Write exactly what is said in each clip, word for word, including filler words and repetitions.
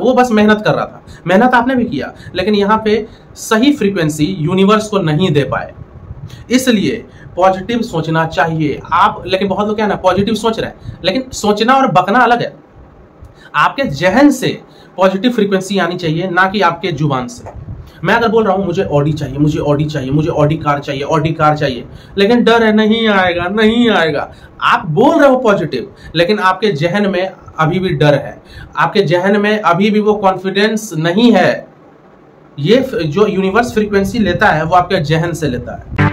वो बस मेहनत कर रहा था, मेहनत आपने भी किया, लेकिन यहाँ पे सही फ्रीक्वेंसी यूनिवर्स को नहीं दे पाए। इसलिए पॉजिटिव सोचना चाहिए आप। लेकिन बहुत लोग क्या ना पॉजिटिव सोच रहे हैं, लेकिन सोचना और बकना अलग है। आपके जहन से पॉजिटिव फ्रीक्वेंसी आनी चाहिए, ना कि आपके जुबान से। मैं अगर बोल रहा हूं मुझे ऑडी चाहिए, मुझे ऑडी चाहिए, मुझे ऑडी कार चाहिए, ऑडी कार चाहिए, लेकिन डर है नहीं आएगा नहीं आएगा, आप बोल रहे हो पॉजिटिव, लेकिन आपके जहन में अभी भी डर है, आपके जहन में अभी भी वो कॉन्फिडेंस नहीं है। ये जो यूनिवर्स फ्रीक्वेंसी लेता है वो आपके जहन से लेता है।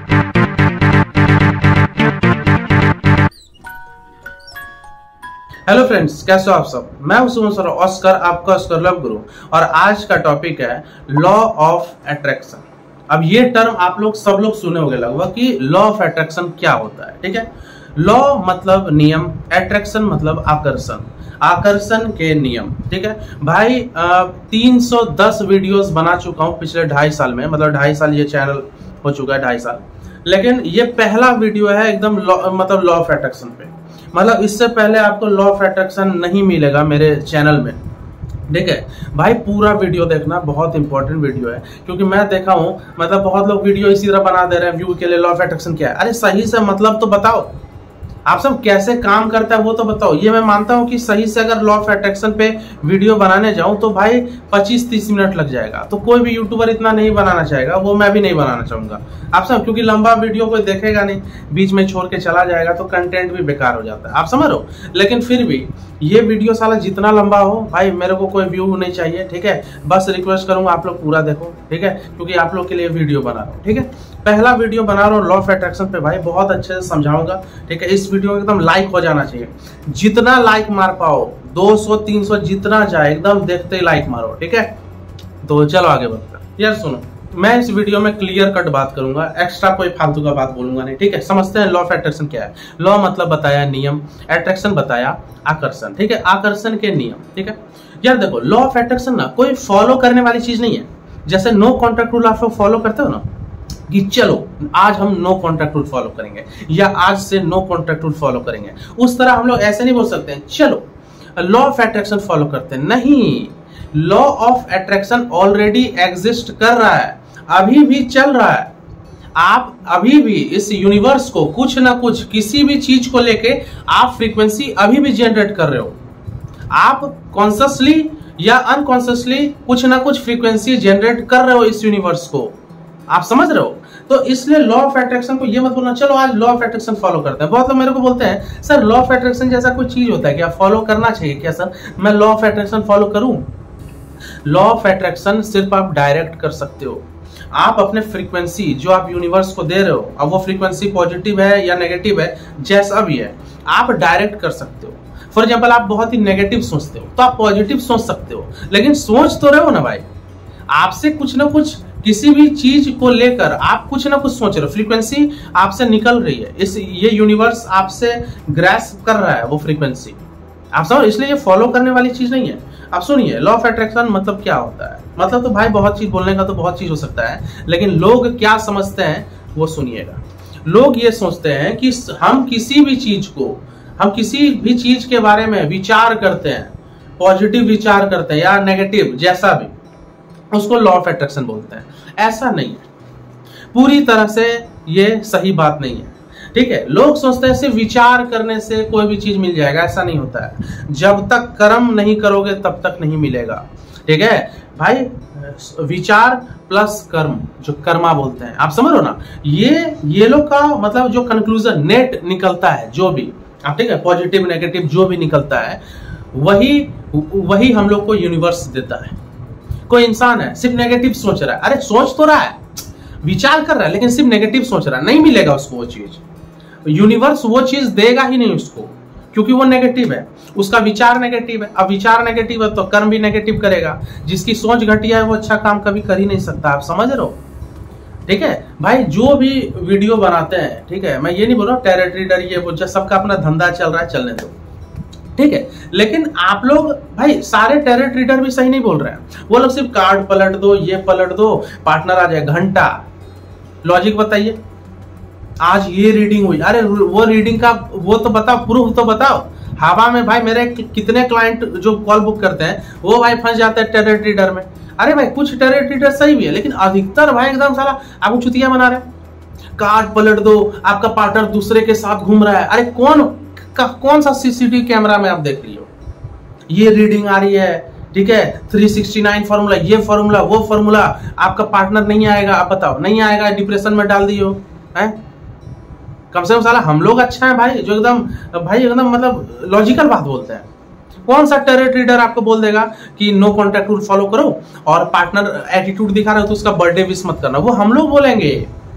हेलो फ्रेंड्स, कैसे हो आप सब? मैं हूं सुमन सर ऑस्कर, आपका ऑस्कर लव गुरु, और आज का टॉपिक है लॉ ऑफ अट्रैक्शन। अब ये टर्म आप लोग सब लोग सुने होंगे लगभग कि लॉ ऑफ अट्रैक्शन क्या होता है। ठीक है, लॉ मतलब नियम, अट्रैक्शन मतलब आकर्षण, आकर्षण के नियम। ठीक है भाई, तीन सौ दस वीडियोस बना चुका हूं पिछले ढाई साल में, मतलब ढाई साल ये चैनल हो चुका है, ढाई साल। लेकिन ये पहला वीडियो है एकदम मतलब लॉ ऑफ अट्रैक्शन पे। मतलब इससे पहले आपको लॉ ऑफ अट्रैक्शन नहीं मिलेगा मेरे चैनल में। ठीक है भाई, पूरा वीडियो देखना, बहुत इंपॉर्टेंट वीडियो है, क्योंकि मैं देखा हूं मतलब बहुत लोग वीडियो इसी तरह बना दे रहे हैं व्यू के लिए। लॉ ऑफ अट्रैक्शन क्या है? अरे सही से मतलब तो बताओ, आप सब कैसे काम करता है वो तो बताओ। ये मैं मानता हूं कि सही से अगर लॉ ऑफ अट्रैक्शन पे वीडियो बनाने जाऊं तो भाई पच्चीस तीस मिनट लग जाएगा, तो कोई भी यूट्यूबर इतना नहीं बनाना चाहेगा, वो मैं भी नहीं बनाना चाहूंगा आप सब, क्योंकि लंबा वीडियो कोई देखेगा नहीं, बीच में छोड़ के चला जाएगा तो कंटेंट भी बेकार हो जाता है, आप समझ रहे हो। लेकिन फिर भी ये वीडियो साला जितना लंबा हो भाई, मेरे को कोई व्यू नहीं चाहिए। ठीक है, बस रिक्वेस्ट करूंगा आप लोग पूरा देखो। ठीक है, क्योंकि आप लोग के लिए वीडियो बना रहा हूँ। ठीक है, पहला वीडियो बना रहा हूँ लॉ ऑफ अट्रैक्शन पे भाई, बहुत अच्छे से समझाऊंगा। ठीक है, इस वीडियो एकदम लाइक हो जाना चाहिए, जितना लाइक मार पाओ, दो सौ तीन सौ जितना जाए एकदम देखते ही लाइक मारो। ठीक है, तो चलो आगे बढ़ते हैं। यार सुनो, मैं इस वीडियो में क्लियर कट बात करूंगा, एक्स्ट्रा कोई फालतू का बात बोलूंगा नहीं। ठीक है, समझते हैं लॉ ऑफ अट्रैक्शन क्या है। लॉ मतलब बताया नियम, अट्रैक्शन बताया आकर्षण। ठीक है, आकर्षण के नियम। ठीक है यार, देखो लॉ ऑफ अट्रैक्शन ना कोई फॉलो करने वाली चीज नहीं है। जैसे नो कॉन्टैक्ट रूल आप लोग फॉलो करते हो ना, कि चलो आज हम नो कॉन्टैक्ट रूल फॉलो करेंगे, या आज से नो कॉन्टैक्ट रूल फॉलो करेंगे, उस तरह हम लोग ऐसे नहीं बोल सकते हैं चलो लॉ ऑफ अट्रैक्शन फॉलो करते हैं। नहीं, law of attraction already exist कर रहा है, अभी भी चल रहा है। आप अभी भी इस यूनिवर्स को कुछ ना कुछ, किसी भी चीज को लेके आप फ्रीक्वेंसी अभी भी जनरेट कर रहे हो। आप कॉन्शियसली या अनकॉन्शियसली कुछ ना कुछ फ्रीक्वेंसी जनरेट कर रहे हो इस यूनिवर्स को, आप समझ रहे हो। तो इसलिए लॉ ऑफ अट्रैक्शन को ये मत बोलना चलो आज लॉ ऑफ अट्रैक्शन फॉलो करते हैं। बहुत लोग मेरे को बोलते हैं सर लॉ ऑफ अट्रैक्शन जैसा कोई चीज होता है क्या, फॉलो करना चाहिए क्या सर, मैं लॉ ऑफ अट्रैक्शन फॉलो करूं? लॉ ऑफ अट्रैक्शन सिर्फ आप डायरेक्ट कर सकते हो। आप अपने फ्रीक्वेंसी जो आप यूनिवर्स को दे रहे हो, अब वो फ्रीक्वेंसी पॉजिटिव है या नेगेटिव है, जैसा भी है, आप डायरेक्ट कर सकते हो। फॉर एग्जाम्पल आप बहुत ही नेगेटिव सोचते हो तो आप पॉजिटिव सोच सकते हो, लेकिन सोच तो रहे हो ना भाई। आपसे कुछ ना कुछ, किसी भी चीज को लेकर आप कुछ ना कुछ सोच रहे हो, फ्रीक्वेंसी आपसे निकल रही है, इस ये यूनिवर्स आपसे ग्रैस्प कर रहा है वो फ्रीक्वेंसी, आप समझ। इसलिए ये फॉलो करने वाली चीज नहीं है। अब सुनिए लॉ ऑफ अट्रैक्शन मतलब क्या होता है। मतलब तो भाई बहुत चीज बोलने का तो बहुत चीज हो सकता है, लेकिन लोग क्या समझते हैं वो सुनिएगा। लोग ये सोचते हैं कि हम किसी भी चीज को, हम किसी भी चीज के बारे में विचार करते हैं, पॉजिटिव विचार करते हैं या नेगेटिव, जैसा भी, उसको लॉ ऑफ अट्रैक्शन बोलते हैं। ऐसा नहीं है, पूरी तरह से ये सही बात नहीं है। ठीक है, लोग सोचते हैं सिर्फ विचार करने से कोई भी चीज मिल जाएगा, ऐसा नहीं होता है। जब तक कर्म नहीं करोगे तब तक नहीं मिलेगा। ठीक है भाई, विचार प्लस कर्म, जो कर्मा बोलते हैं, आप समझ लो ना। ये ये लोग का मतलब जो कंक्लूजन नेट निकलता है, जो भी आप, ठीक है, पॉजिटिव नेगेटिव जो भी निकलता है, वही वही हम लोग को यूनिवर्स देता है। कोई इंसान है सिर्फ नेगेटिव सोच रहा है, अरे सोच तो रहा है, विचार कर रहा है, लेकिन सिर्फ नेगेटिव सोच रहा है, नहीं मिलेगा उसको वो चीज। यूनिवर्स वो चीज देगा ही नहीं उसको, क्योंकि वो नेगेटिव है, उसका विचार नेगेटिव है। अब विचार नेगेटिव है तो कर्म भी नेगेटिव करेगा। जिसकी सोच घटिया है वो अच्छा काम कभी कर ही नहीं सकता, आप समझ रहे हो। ठीक है भाई, जो भी वीडियो बनाते हैं, ठीक है, मैं ये नहीं बोल रहा हूँ टेरेट रीडर ये वो, सबका अपना धंधा चल रहा है, चलने दो। ठीक है, लेकिन आप लोग भाई सारे टेरेट रीडर भी सही नहीं बोल रहे हैं। वो लोग सिर्फ कार्ड पलट दो, ये पलट दो, पार्टनर आ जाए, घंटा लॉजिक बताइए। आज ये रीडिंग हुई, अरे वो रीडिंग का वो तो बताओ, प्रूफ तो बताओ। हवा में भाई मेरे कितने क्लाइंट जो कॉल बुक करते हैं वो भाई फंस जाते हैं टेरर ट्रेडर में। अरे भाई कुछ टेरर ट्रेडर सही भी है, लेकिन अधिकतर भाई एकदम साला आपको चुतिया बना रहे हैं। कार्ड पलट दो, आपका पार्टनर दूसरे के साथ घूम रहा है। अरे कौन कौन सा सीसीटीवी कैमरा में आप देख रही हो, ये रीडिंग आ रही है, ठीक है, तीन सौ उनहत्तर फॉर्मूला, ये फॉर्मूला, वो फॉर्मूला, आपका पार्टनर नहीं आएगा। आप बताओ नहीं आएगा, डिप्रेशन में डाल दियो है। कम से कम साला हम लोग अच्छा है भाई, जो एकदम भाई एकदम मतलब लॉजिकल बात बोलते हैं। कौन सा टेरर ट्रेडर आपको बोल देगा कि नो कॉन्टैक्ट रूल फॉलो करो और पार्टनर एटीट्यूड दिखा रहा हो तो उसका बर्थडे विश मत करना, वो हम लोग बोलेंगे।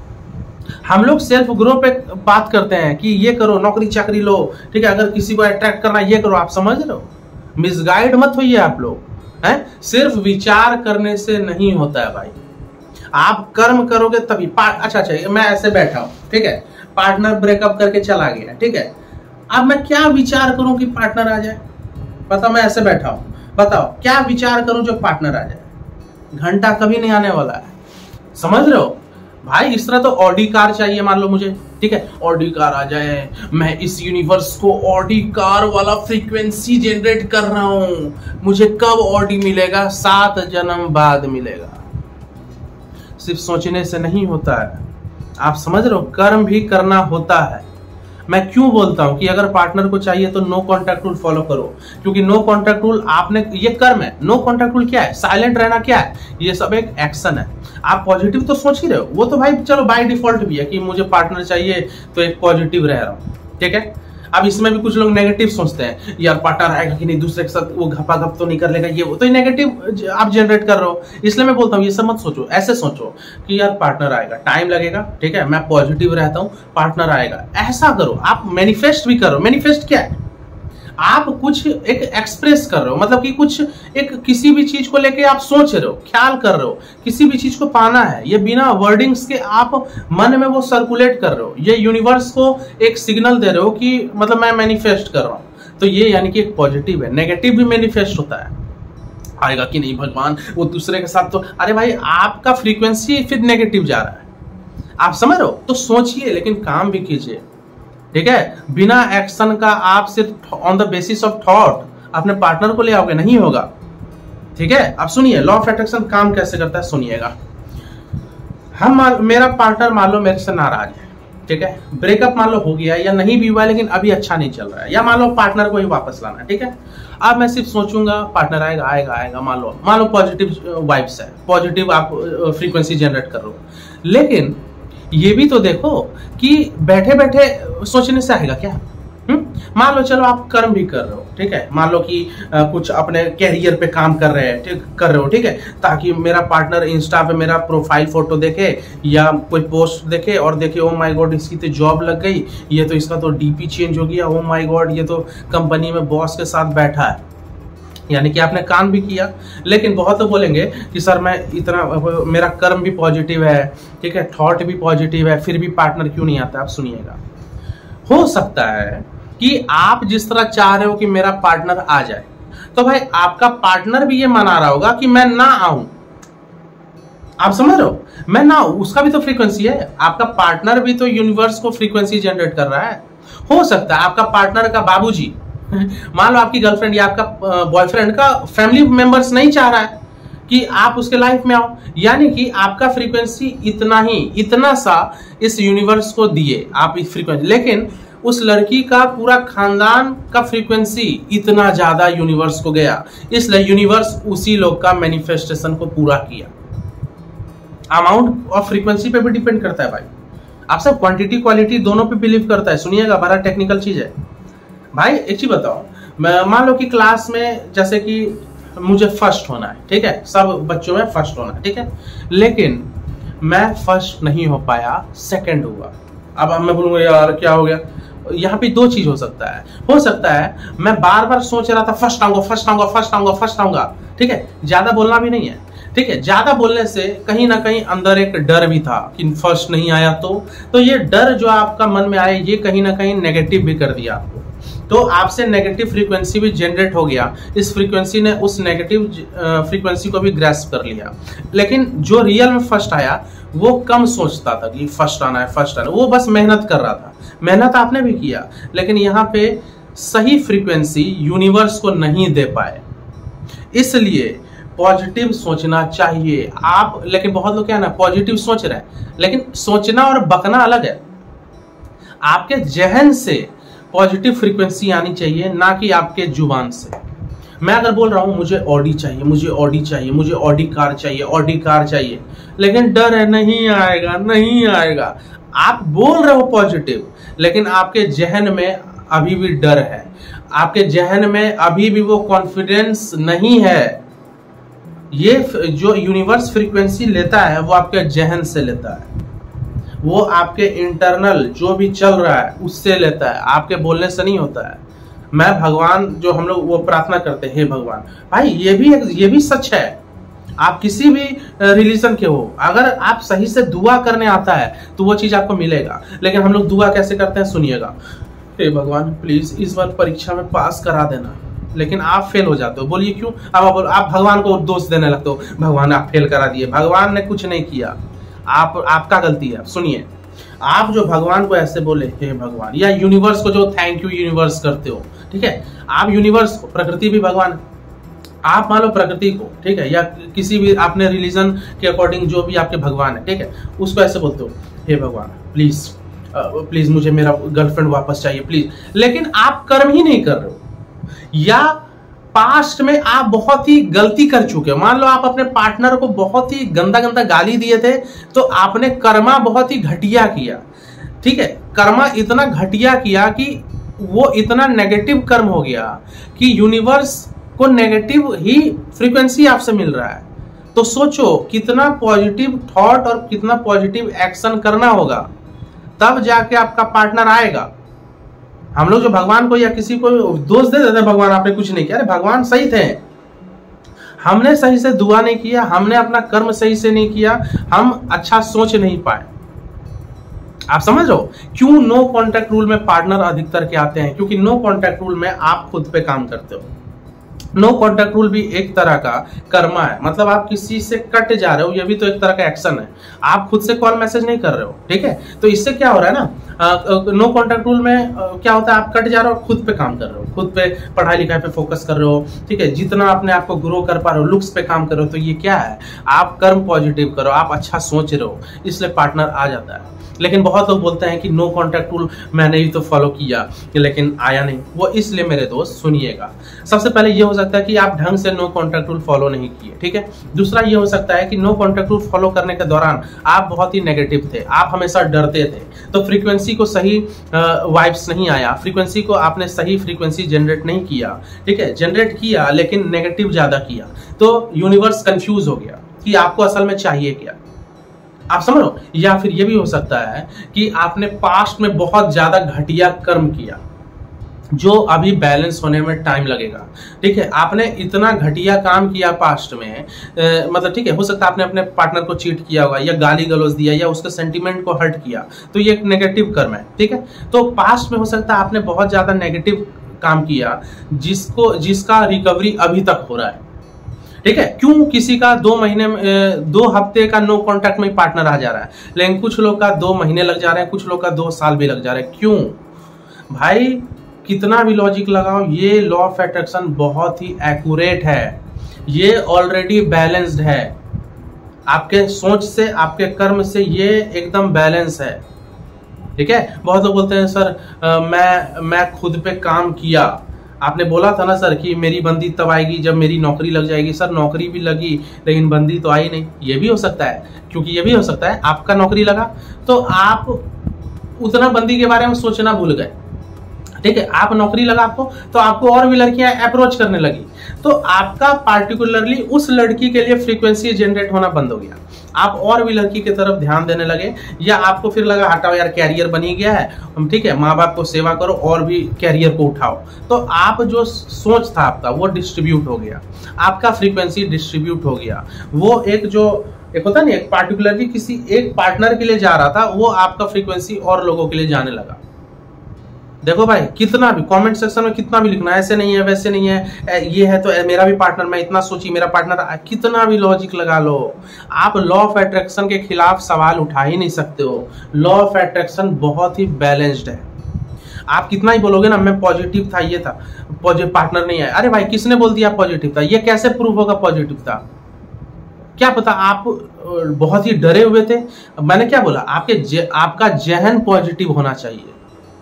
हम लोग सेल्फ ग्रो पे बात करते हैं कि ये करो, नौकरी चाकरी लो, ठीक है, अगर किसी को अट्रैक्ट करना ये करो। आप समझ रहे हो, मिसगाइड मत होइए आप लोग हैं। सिर्फ विचार करने से नहीं होता है भाई, आप कर्म करोगे तभी। अच्छा अच्छा मैं ऐसे बैठा हूं, ठीक है, पार्टनर ब्रेकअप करके चला गया, ठीक है, अब मैं क्या विचार करूं कि पार्टनर आ जाए? बताओ, मैं ऐसे बैठा हूं, बताओ क्या विचार करूं जो पार्टनर आ जाए? घंटा कभी नहीं आने वाला है, समझ रहे हो भाई। इस तरह तो ऑडी कार चाहिए मान लो मुझे, ठीक है, ऑडी कार आ जाए, मैं इस यूनिवर्स को ऑडी कार वाला फ्रीक्वेंसी जनरेट कर रहा हूं, मुझे कब ऑडी मिलेगा? सात जन्म बाद मिलेगा। सिर्फ सोचने से नहीं होता है, आप समझ रहे हो, कर्म भी करना होता है। मैं क्यों बोलता हूं कि अगर पार्टनर को चाहिए तो नो कॉन्टैक्ट रूल फॉलो करो, क्योंकि नो कॉन्टैक्ट रूल आपने, ये कर्म है। नो कॉन्टैक्ट रूल क्या है? साइलेंट रहना क्या है? ये सब एक एक्शन है। आप पॉजिटिव तो सोच ही रहे हो, वो तो भाई चलो बाय डिफॉल्ट भी है कि मुझे पार्टनर चाहिए तो एक पॉजिटिव रह रहा हूं, ठीक है। अब इसमें भी कुछ लोग नेगेटिव सोचते हैं, यार पार्टनर आएगा कि नहीं, दूसरे के साथ वो घपाघप तो नहीं कर लेगा, ये वो, तो नेगेटिव आप जनरेट कर रहे हो। इसलिए मैं बोलता हूँ ये सब मत सोचो, ऐसे सोचो कि यार पार्टनर आएगा, टाइम लगेगा, ठीक है, मैं पॉजिटिव रहता हूँ, पार्टनर आएगा। ऐसा करो, आप मैनिफेस्ट भी करो। मैनिफेस्ट क्या है? आप कुछ एक एक्सप्रेस कर रहे हो, मतलब कि कुछ एक किसी भी चीज को लेके आप सोच रहे हो, ख्याल कर रहे हो, किसी भी चीज को पाना है, ये बिना वर्डिंग्स के आप मन में वो सर्कुलेट कर रहे हो, ये यूनिवर्स को एक सिग्नल दे रहे हो कि मतलब मैं मैनिफेस्ट कर रहा हूं। तो ये यानी कि एक पॉजिटिव है। नेगेटिव भी मैनिफेस्ट होता है, आएगा कि नहीं भगवान, वो दूसरे के साथ तो, अरे भाई आपका फ्रीक्वेंसी फिर नेगेटिव जा रहा है, आप समझ रहे हो। तो सोचिए लेकिन काम भी कीजिए, ठीक है। बिना एक्शन का आप सिर्फ on the basis of thought अपने पार्टनर को ले आओगे, नहीं होगा, ठीक है। अब सुनिए लॉ ऑफ अट्रैक्शन काम कैसे करता है, सुनिएगा। हम मेरा पार्टनर मान लो मेरे से नाराज है, ठीक है, ब्रेकअप मान लो हो गया या नहीं भी हुआ लेकिन अभी अच्छा नहीं चल रहा है, या मान लो पार्टनर को ही वापस लाना है, ठीक है। अब मैं सिर्फ सोचूंगा पार्टनर आएगा आएगा आएगा, मान लो मान लो पॉजिटिव वाइब्स है, पॉजिटिव आप फ्रीक्वेंसी जनरेट कर रहे हो। लेकिन ये भी तो देखो कि बैठे बैठे सोचने से आएगा क्या? हम्म मान लो चलो आप कर्म भी कर रहे हो, ठीक है, मान लो कि आ, कुछ अपने कैरियर पे काम कर रहे हैं, ठीक कर रहे हो, ठीक है, ताकि मेरा पार्टनर इंस्टा पे मेरा प्रोफाइल फोटो देखे या कोई पोस्ट देखे और देखे ओ माय गॉड इसकी तो जॉब लग गई, ये तो इसका तो डीपी चेंज हो गया, ओ माय गॉड ये तो कंपनी में बॉस के साथ बैठा है, यानी कि आपने काम भी किया। लेकिन बहुत तो बोलेंगे कि सर मैं इतना, मेरा कर्म भी पॉजिटिव है, ठीक है, थॉट भी पॉजिटिव है, फिर भी पार्टनर क्यों नहीं आता? आप सुनिएगा, हो सकता है कि आप जिस तरह चाह रहे हो कि मेरा पार्टनर आ जाए, तो भाई आपका पार्टनर भी ये मना रहा होगा कि मैं ना आऊं। आप समझ रहे हो, मैं ना आऊं, उसका भी तो फ्रीक्वेंसी है, आपका पार्टनर भी तो यूनिवर्स को फ्रीक्वेंसी जनरेट कर रहा है। हो सकता है आपका पार्टनर का बाबूजी, मान लो आपकी गर्लफ्रेंड या आपका बॉयफ्रेंड का फैमिली मेंबर्स नहीं चाह रहा है कि आप उसके लाइफ में आओ, यानी कि आपका फ्रीक्वेंसी इतना ही, इतना सा इस यूनिवर्स को दिए आप इस फ्रीक्वेंसी, लेकिन उस लड़की का पूरा खानदान का फ्रीक्वेंसी इतना ज्यादा यूनिवर्स को गया, इसलिए यूनिवर्स उसी लोग का मैनिफेस्टेशन को पूरा किया। अमाउंट ऑफ फ्रीक्वेंसी पे भी डिपेंड करता है भाई, आप सब क्वांटिटी क्वालिटी दोनों पे बिलीव करता है। सुनिएगा, बड़ा टेक्निकल चीज है भाई। एक चीज बताओ, मान लो कि क्लास में जैसे कि मुझे फर्स्ट होना है, ठीक है, सब बच्चों में फर्स्ट होना है, ठीक है, लेकिन मैं फर्स्ट नहीं हो पाया, सेकंड हुआ। अब मैं बोलूंगा यार क्या हो गया? यहाँ पे दो चीज हो सकता है, हो सकता है मैं बार बार सोच रहा था फर्स्ट आऊंगा फर्स्ट आऊंगा फर्स्ट आऊंगा फर्स्ट आऊंगा, ठीक है, ज्यादा बोलना भी नहीं है, ठीक है, ज्यादा बोलने से कहीं ना कहीं अंदर एक डर भी था कि फर्स्ट नहीं आया तो तो ये डर जो आपका मन में आया, ये कहीं ना कहीं नेगेटिव भी कर दिया आपको, तो आपसे नेगेटिव फ्रीक्वेंसी भी जनरेट हो गया। इस फ्रीक्वेंसी ने उस नेगेटिव फ्रीक्वेंसी को भी ग्रैस्प कर लिया। लेकिन जो रियल में फर्स्ट आया वो कम सोचता था कि फर्स्ट आना है फर्स्ट आना है, वो बस मेहनत कर रहा था। मेहनत आपने भी किया, लेकिन यहाँ पे सही फ्रीक्वेंसी यूनिवर्स को नहीं दे पाए, इसलिए पॉजिटिव सोचना चाहिए आप। लेकिन बहुत लोग क्या है ना, पॉजिटिव सोच रहे हैं, लेकिन सोचना और बकना अलग है। आपके जहन से पॉजिटिव फ्रीक्वेंसी आनी चाहिए, ना कि आपके जुबान से। मैं अगर बोल रहा हूं मुझे ऑडी चाहिए, मुझे ऑडी चाहिए, मुझे ऑडी कार चाहिए, ऑडी कार चाहिए, लेकिन डर है नहीं आएगा, नहीं आएगा। आप बोल रहे हो पॉजिटिव, लेकिन आपके जहन में अभी भी डर है, आपके जहन में अभी भी वो कॉन्फिडेंस नहीं है। ये जो यूनिवर्स फ्रीक्वेंसी लेता है वो आपके जहन से लेता है, वो आपके इंटरनल जो भी चल रहा है उससे लेता है, आपके बोलने से नहीं होता है। मैं भगवान जो हम लोग वो प्रार्थना करते हैं, हे भगवान, भाई ये भी ये भी सच है। आप किसी भी रिलीजन के हो, अगर आप सही से दुआ करने आता है तो वो चीज आपको मिलेगा। लेकिन हम लोग दुआ कैसे करते हैं, सुनिएगा, हे भगवान प्लीज इस बार परीक्षा में पास करा देना, लेकिन आप फेल हो जाते हो। बोलिए क्यों? अब आप, आप भगवान को दोष देने लगते हो, भगवान आप फेल करा दिए। भगवान ने कुछ नहीं किया, आप आपका गलती है। सुनिए, आप जो भगवान को ऐसे बोले हे भगवान, या यूनिवर्स को जो थैंक यू यूनिवर्स करते हो, ठीक है, आप यूनिवर्स को, प्रकृति भी भगवान है, आप मान लो प्रकृति को, ठीक है, या किसी भी आपने रिलीजन के अकॉर्डिंग जो भी आपके भगवान है, ठीक है, उसको ऐसे बोलते हो हे भगवान प्लीज प्लीज मुझे मेरा गर्लफ्रेंड वापस चाहिए प्लीज। लेकिन आप कर्म ही नहीं कर रहे हो, या पास्ट में आप बहुत ही गलती कर चुके हो। मान लो आप अपने पार्टनर को बहुत ही गंदा गंदा गाली दिए थे, तो आपने कर्मा बहुत ही घटिया किया, ठीक है, कर्मा इतना घटिया किया कि वो इतना नेगेटिव कर्म हो गया कि यूनिवर्स को नेगेटिव ही फ्रीक्वेंसी आपसे मिल रहा है। तो सोचो कितना पॉजिटिव थॉट और कितना पॉजिटिव एक्शन करना होगा, तब जाके आपका पार्टनर आएगा। हम लोग जो भगवान को या किसी को दोष दे देते हैं, भगवान आपने कुछ नहीं किया, अरे भगवान सही थे, हमने सही से दुआ नहीं किया, हमने अपना कर्म सही से नहीं किया, हम अच्छा सोच नहीं पाए। आप समझ रहे हो क्यों नो कॉन्टैक्ट रूल में पार्टनर अधिकतर के आते हैं? क्योंकि नो कॉन्टैक्ट रूल में आप खुद पे काम करते हो। नो कॉन्टैक्ट रूल भी एक तरह का कर्मा है, मतलब आप किसी से कट जा रहे हो, ये भी तो एक तरह का एक्शन है। आप खुद से कॉल मैसेज नहीं कर रहे हो, ठीक है, तो इससे क्या हो रहा है ना, नो कॉन्टैक्ट रूल में आ, क्या होता है, आप कट जा रहे हो, खुद पे काम कर रहे हो, खुद पे पढ़ाई लिखाई पे फोकस कर रहे हो, ठीक है, जितना अपने आप को ग्रो कर पा रहे हो, लुक्स पे काम कर रहे हो। तो ये क्या है, आप कर्म पॉजिटिव करो, आप अच्छा सोच रहे हो, इसलिए पार्टनर आ जाता है। लेकिन बहुत लोग बोलते हैं कि नो कॉन्टैक्ट रूल मैंने ही तो फॉलो किया लेकिन आया नहीं, वो इसलिए मेरे दोस्त सुनिएगा। सबसे पहले ये हो सकता है कि आप ढंग से नो कॉन्टैक्ट रूल फॉलो नहीं किए, ठीक है। दूसरा ये हो सकता है कि नो कॉन्टैक्ट रूल फॉलो करने के दौरान आप बहुत ही नेगेटिव थे, आप हमेशा डरते थे, तो फ्रीक्वेंसी को सही वाइब्स नहीं आया, फ्रीक्वेंसी को आपने सही फ्रीक्वेंसी जनरेट नहीं किया, ठीक है, जनरेट किया लेकिन नेगेटिव ज्यादा किया, तो यूनिवर्स कंफ्यूज हो गया कि आपको असल में चाहिए क्या। आप समझ लो। या फिर ये भी हो सकता है कि आपने पास्ट में बहुत ज्यादा घटिया कर्म किया जो अभी बैलेंस होने में टाइम लगेगा, ठीक है, आपने इतना घटिया काम किया पास्ट में, ए, मतलब ठीक है, हो सकता है आपने अपने पार्टनर को चीट किया होगा या गाली गलौज दिया या उसके सेंटीमेंट को हर्ट किया, तो ये एक नेगेटिव कर्म है, ठीक है। तो पास्ट में हो सकता है आपने बहुत ज्यादा नेगेटिव काम किया जिसको जिसका रिकवरी अभी तक हो रहा है, ठीक है। क्यों किसी का दो महीने में, दो हफ्ते का नो कॉन्टैक्ट में पार्टनर आ जा रहा है, लेकिन कुछ लोग का दो महीने लग जा रहे हैं, कुछ लोग का दो साल भी लग जा रहे हैं। क्यों भाई, कितना भी लॉजिक लगाओ, ये लॉ ऑफ अट्रैक्शन बहुत ही एक्यूरेट है, ये ऑलरेडी बैलेंस्ड है, आपके सोच से आपके कर्म से ये एकदम बैलेंस है, ठीक है। बहुत लोग बोलते हैं सर आ, मैं मैं खुद पे काम किया, आपने बोला था ना सर कि मेरी बंदी तब आएगी जब मेरी नौकरी लग जाएगी। सर नौकरी भी लगी लेकिन बंदी तो आई नहीं, ये भी हो सकता है, क्योंकि ये भी हो सकता है आपका नौकरी लगा तो आप उतना बंदी के बारे में सोचना भूल गए, ठीक है, आप नौकरी लगा आपको तो आपको और भी लड़कियां अप्रोच करने लगी, तो आपका पार्टिकुलरली उस लड़की के लिए फ्रीक्वेंसी जनरेट होना बंद हो गया, आप और भी लड़की की तरफ ध्यान देने लगे, या आपको फिर लगा हटाओ यार कैरियर बनी गया है, ठीक है, माँ बाप को सेवा करो और भी कैरियर को उठाओ, तो आप जो सोच था आपका वो डिस्ट्रीब्यूट हो गया, आपका फ्रीक्वेंसी डिस्ट्रीब्यूट हो गया, वो एक जो एक होता नहीं, एक पार्टिकुलरली किसी एक पार्टनर के लिए जा रहा था वो आपका फ्रीक्वेंसी और लोगों के लिए जाने लगा। देखो भाई, कितना भी कमेंट सेक्शन में कितना भी लिखना, ऐसे नहीं है वैसे नहीं है, ये है तो मेरा भी पार्टनर, मैं इतना सोची मेरा पार्टनर, कितना भी लॉजिक लगा लो, आप लॉ ऑफ अट्रैक्शन के खिलाफ सवाल उठा ही नहीं सकते हो। लॉ ऑफ अट्रैक्शन बहुत ही बैलेंस्ड है। आप कितना ही बोलोगे ना मैं पॉजिटिव था, ये था, पॉजिटिव पार्टनर नहीं है, अरे भाई किसने बोल दिया पॉजिटिव था? ये कैसे प्रूव होगा पॉजिटिव था? क्या पता आप बहुत ही डरे हुए थे। मैंने क्या बोला, आपके आपका जहन पॉजिटिव होना चाहिए,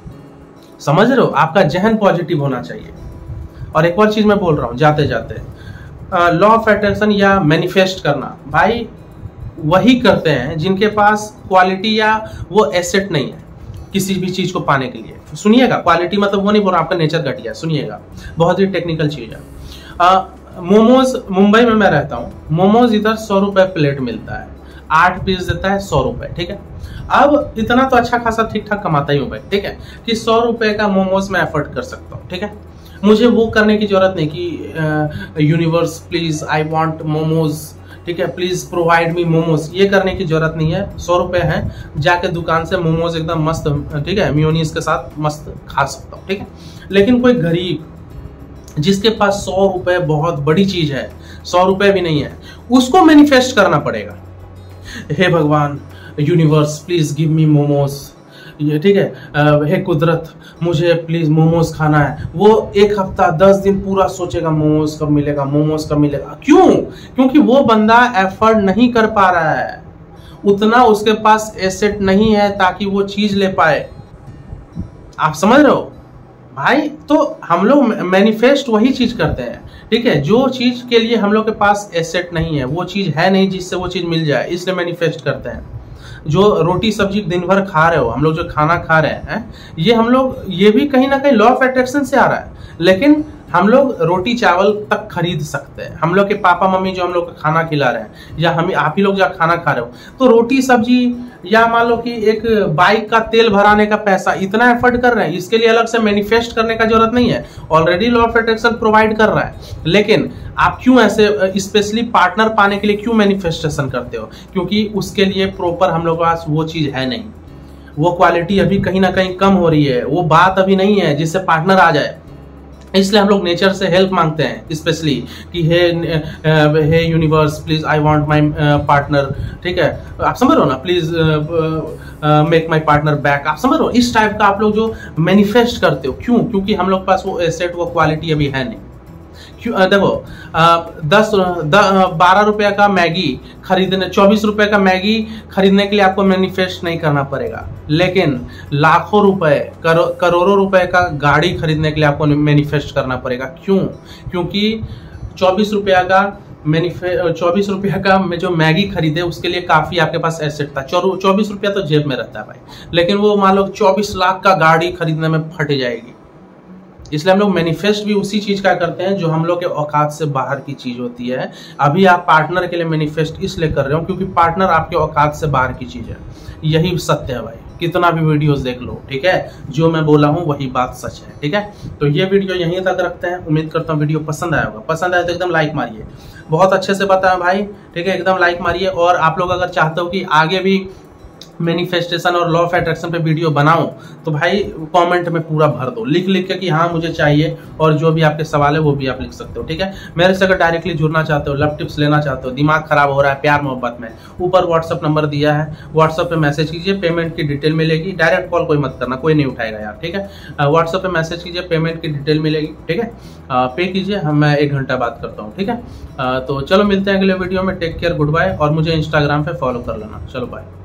समझ रहे हो? आपका जहन पॉजिटिव होना चाहिए। और एक और चीज मैं बोल रहा हूं जाते जाते, लॉ ऑफ अट्रैक्शन या मैनिफेस्ट करना, भाई वही करते हैं जिनके पास क्वालिटी या वो एसेट नहीं है किसी भी चीज को पाने के लिए। सुनिएगा, क्वालिटी मतलब वो नहीं बोल रहा आपका नेचर घटिया, सुनिएगा, बहुत ही टेक्निकल चीज है। मोमोज, मुंबई में मैं रहता हूँ, मोमोज इधर सौ रुपए प्लेट मिलता है, आठ पीस देता है सौ रुपए, ठीक है। अब इतना तो अच्छा खासा ठीक ठाक कमाता ही हूँ भाई, ठीक है, कि सौ रुपए का मोमोज मैं एफर्ट कर सकता हूँ, ठीक है। मुझे वो करने की जरूरत नहीं कि universe please I want momos, ठीक है, प्लीज प्रोवाइड मी मोमोज, ये करने की जरूरत नहीं है। सौ रुपए है, जाके दुकान से मोमोज एकदम मस्त, ठीक है, मेयोनीज के साथ मस्त खा सकता हूँ, ठीक है। लेकिन कोई गरीब जिसके पास सौ रुपए बहुत बड़ी चीज है, सौ रुपए भी नहीं है, उसको मैनिफेस्ट करना पड़ेगा, हे भगवान universe please give me momos, ये ठीक है, हे कुदरत मुझे प्लीज मोमोज खाना है। वो एक हफ्ता दस दिन पूरा सोचेगा मोमोज कब मिलेगा, मोमोज कब मिलेगा। क्यों? क्योंकि वो बंदा एफर्ट नहीं कर पा रहा है, उतना उसके पास एसेट नहीं है ताकि वो चीज ले पाए। आप समझ रहे हो भाई? तो हम लोग मैनिफेस्ट वही चीज करते हैं, ठीक है, जो चीज के लिए हम लोग के पास एसेट नहीं है, वो चीज है नहीं जिससे वो चीज मिल जाए, इसलिए मैनिफेस्ट करते हैं। जो रोटी सब्जी दिन भर खा रहे हो, हम लोग जो खाना खा रहे हैं, ये हम लोग, ये भी कहीं ना कहीं लॉ ऑफ अट्रैक्शन से आ रहा है। लेकिन हम लोग रोटी चावल तक खरीद सकते हैं। हम लोग के पापा मम्मी जो हम लोग को खाना खिला रहे हैं, या हम आप ही लोग जो खाना खा रहे हो, तो रोटी सब्जी या मान लो कि एक बाइक का तेल भराने का पैसा, इतना एफर्ट कर रहे हैं, इसके लिए अलग से मैनिफेस्ट करने का जरूरत नहीं है, already law of attraction provide कर रहा है। लेकिन आप क्यों ऐसे स्पेशली पार्टनर पाने के लिए क्यों मैनिफेस्टेशन करते हो? क्योंकि उसके लिए प्रॉपर हम लोग के पास वो चीज है नहीं, वो क्वालिटी अभी कहीं ना कहीं कम हो रही है, वो बात अभी नहीं है जिससे पार्टनर आ जाए। इसलिए हम लोग नेचर से हेल्प मांगते हैं, स्पेशली कि hey hey universe please I want my partner, ठीक है, आप समझ रहे हो ना, please make my partner back, आप समझ रहे हो? इस टाइप का आप लोग जो मैनिफेस्ट करते हो, क्यों? क्योंकि हम लोग के पास वो एसेट, वो क्वालिटी अभी है नहीं। क्यों? देखो, दस बारह रुपए का मैगी खरीदने, चौबीस रुपए का मैगी खरीदने के लिए आपको मैनिफेस्ट नहीं करना पड़ेगा, लेकिन लाखों रुपए, करो, करोड़ों रुपए का गाड़ी खरीदने के लिए आपको मैनिफेस्ट करना पड़ेगा। क्यों? क्योंकि चौबीस रुपया का मैनिफे चौबीस रुपया का जो मैगी खरीदे उसके लिए काफी आपके पास एसेट था। चौबीस रुपया तो जेब में रहता है भाई, लेकिन वो मान लो चौबीस लाख का गाड़ी खरीदने में फट जाएगी। इसलिए हम लोग मैनिफेस्ट भी उसी चीज का करते हैं जो हम लोग के औकात से बाहर की चीज होती है। अभी आप पार्टनर के लिए मैनिफेस्ट इसलिए कर रहे हो क्योंकि पार्टनर आपके औकात से बाहर की चीज है। यही सत्य है भाई, कितना भी वीडियोस देख लो, ठीक है, जो मैं बोला हूँ वही बात सच है, ठीक है। तो ये वीडियो यहीं तक रखते हैं, उम्मीद करता हूँ वीडियो पसंद आया होगा। पसंद आया तो एकदम लाइक मारिए, बहुत अच्छे से बताया भाई, ठीक है, एकदम लाइक मारिए। और आप लोग अगर चाहते हो कि आगे भी मैनिफेस्टेशन और लॉ ऑफ अट्रैक्शन पे वीडियो बनाऊं तो भाई कमेंट में पूरा भर दो, लिख लिख के कि हाँ मुझे चाहिए, और जो भी आपके सवाल है वो भी आप लिख सकते हो, ठीक है। मेरे से अगर डायरेक्टली जुड़ना चाहते हो, लव टिप्स लेना चाहते हो, दिमाग खराब हो रहा है प्यार मोहब्बत में, ऊपर व्हाट्सअप नंबर दिया है, व्हाट्सअप पे मैसेज कीजिए, पेमेंट की डिटेल मिलेगी। डायरेक्ट कॉल कोई मत करना, कोई नहीं उठाएगा यार, ठीक है। व्हाट्सअप पे मैसेज कीजिए, पेमेंट की डिटेल मिलेगी, ठीक है, पे कीजिए, हम मैं एक घंटा बात करता हूँ, ठीक है। तो चलो मिलते हैं अगले वीडियो में, टेक केयर, गुड बाय, और मुझे इंस्टाग्राम पे फॉलो कर लेना, चलो बाय।